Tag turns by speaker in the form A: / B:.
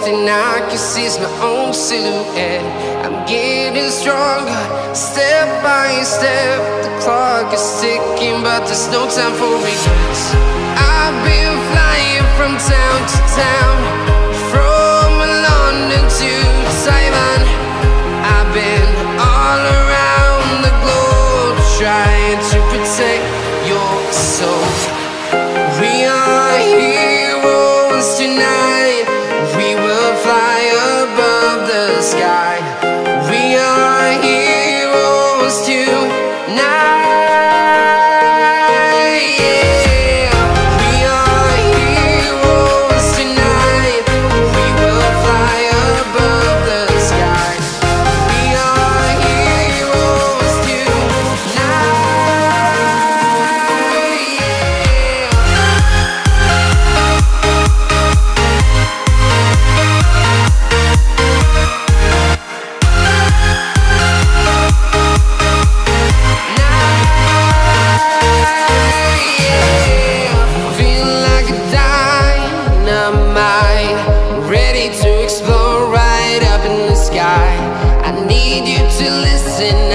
A: thing I can see is my own silhouette. I'm getting stronger, step by step. The clock is ticking, but there's no time for regrets. I've been flying from town to town, from London to Taiwan. I've been all around the globe, trying to protect your soul. We are heroes tonight. We will fly above the sky. We are heroes tonight. Yeah. We are heroes tonight. We will fly above the sky. We are heroes tonight. Feeling like a dynamite, ready to explode right up in the sky. I need you to listen